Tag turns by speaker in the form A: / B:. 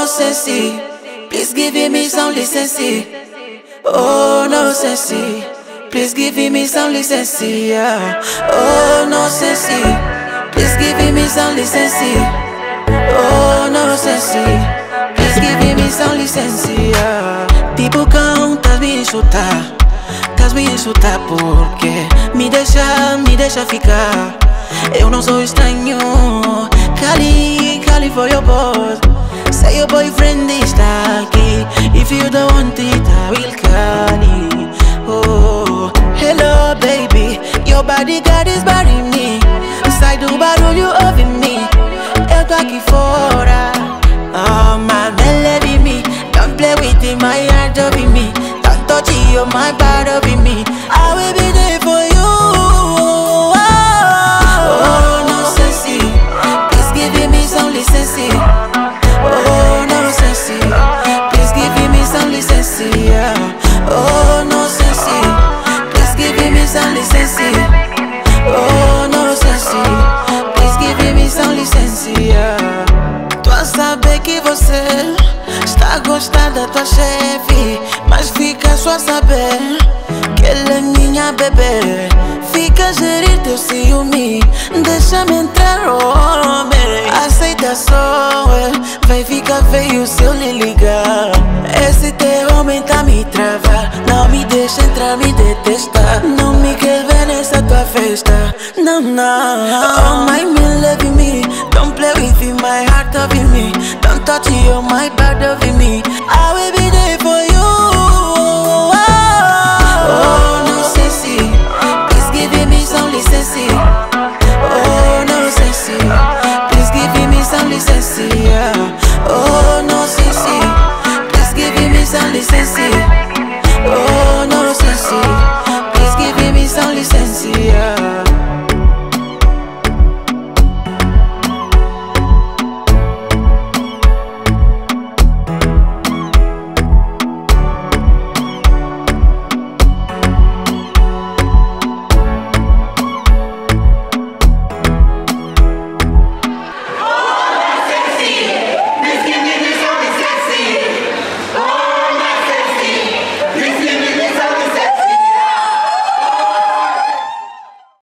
A: sensi, please give me some license. Oh no sensi, please give me some license. Oh no sensi, please give me some license. Oh no sensi, please give me some license. Tipo cão, estás me insultar porque me deixa ficar. Eu não sou estranho. Cali for your boss. Say your boyfriend está aqui. If you don't want it, I will call it. Oh, hello baby, your bodyguard is burying me. Sai do barulho, ouve me. Eu tô aqui fora. Oh, my man, let me. Don't play with it, my heart over me. Don't touch you, my body over me. I will be there for you. Oh, no sensi, please give me some license. Oh, no sensi, please give me some license. Oh, no sensi, please give me some license. Oh, no sensi, please give me some license. Tô a saber que você está a gostar da tua chefe, mas fica só a saber que ela é minha bebê. Fica a gerir teu ciúme, deixa-me entrar, homem. Aceitação, vai ficar feio se eu lhe ligar. Esse teu homem tá me travar, não me deixa entrar, me detesta. Não me quer ver nessa tua festa, não, não. Oh my man, love me, don't play with me, my heart over me. Don't touch you, my body over me. I will be there for you. Oh, no sensi, please give me some license. Oh, no sensi, please give me some license. Oh, no sensi, please give me some license. Oh, no sensi, please give me some license.